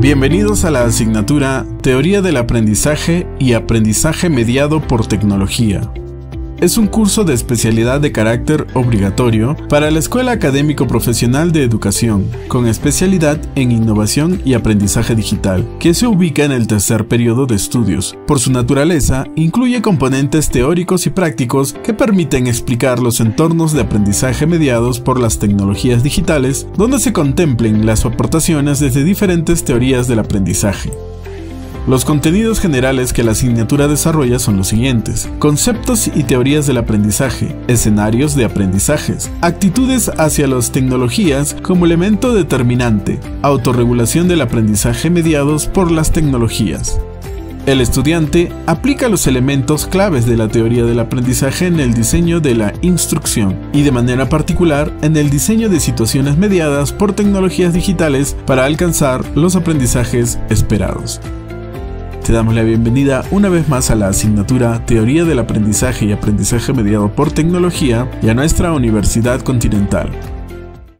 Bienvenidos a la asignatura Teoría del Aprendizaje y Aprendizaje Mediado por Tecnología. Es un curso de especialidad de carácter obligatorio para la Escuela Académico Profesional de Educación, con especialidad en Innovación y Aprendizaje Digital, que se ubica en el tercer periodo de estudios. Por su naturaleza, incluye componentes teóricos y prácticos que permiten explicar los entornos de aprendizaje mediados por las tecnologías digitales, donde se contemplen las aportaciones desde diferentes teorías del aprendizaje. Los contenidos generales que la asignatura desarrolla son los siguientes: conceptos y teorías del aprendizaje, escenarios de aprendizajes, actitudes hacia las tecnologías como elemento determinante, autorregulación del aprendizaje mediados por las tecnologías. El estudiante aplica los elementos claves de la teoría del aprendizaje en el diseño de la instrucción y de manera particular en el diseño de situaciones mediadas por tecnologías digitales para alcanzar los aprendizajes esperados. Te damos la bienvenida una vez más a la asignatura Teoría del Aprendizaje y Aprendizaje Mediado por Tecnología y a nuestra Universidad Continental.